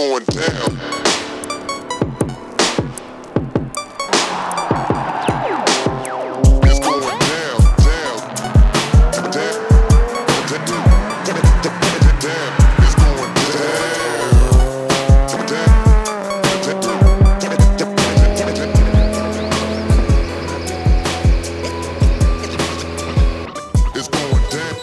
going down. It's going down, down, down, down. It's going It's going down.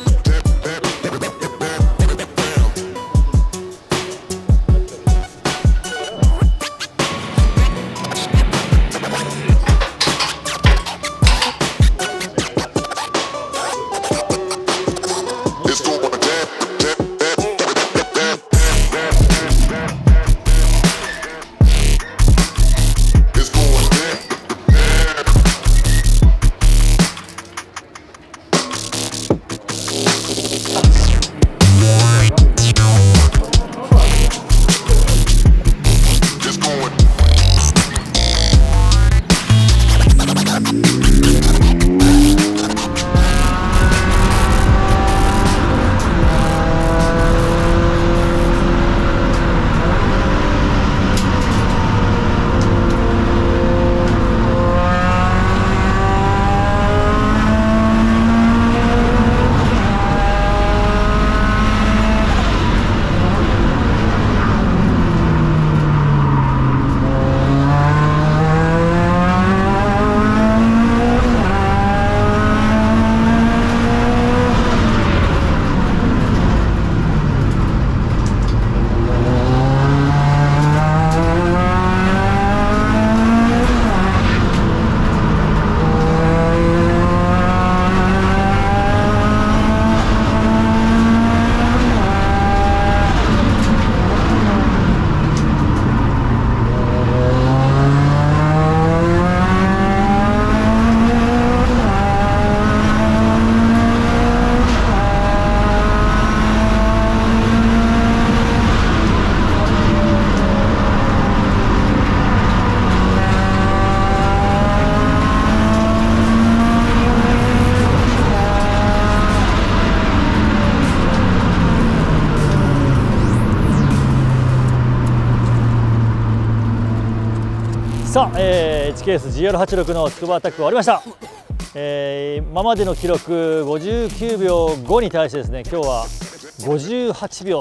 さあ、1ケース GR86 の筑波アタック終わりました。今までの記録59秒5に対してですね、今日は58秒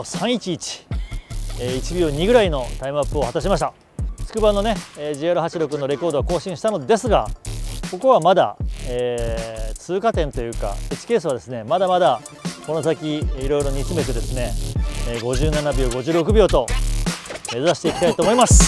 311、1秒2ぐらいのタイムアップを果たしました。筑波のね、GR86 のレコードは更新したのですが、ここはまだ、通過点というか1ケースはですね、まだまだこの先いろいろ煮詰めてですね、57秒56秒と目指していきたいと思います。